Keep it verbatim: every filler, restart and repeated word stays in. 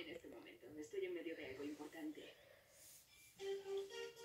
en este momento. Estoy en medio de algo importante.